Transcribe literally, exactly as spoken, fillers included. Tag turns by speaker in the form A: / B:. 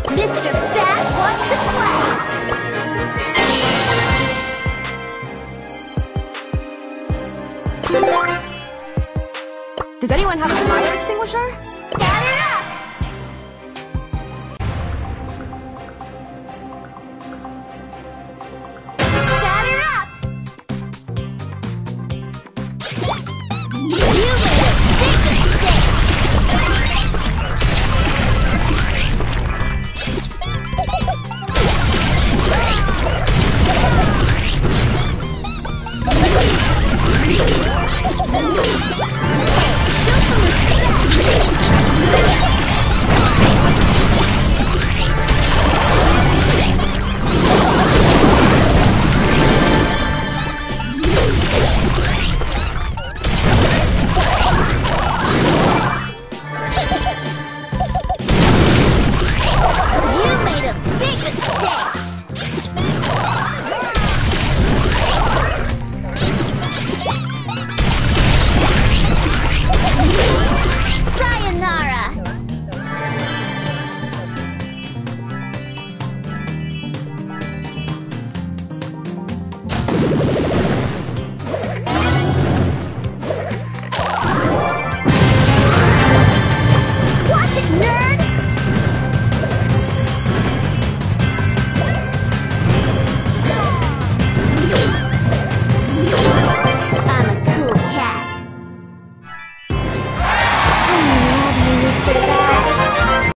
A: Mister Fat wants to play!
B: Does anyone have a fire extinguisher?
A: Batter up! Batter up! You made a big mistake! Show some respect! You made a big mistake!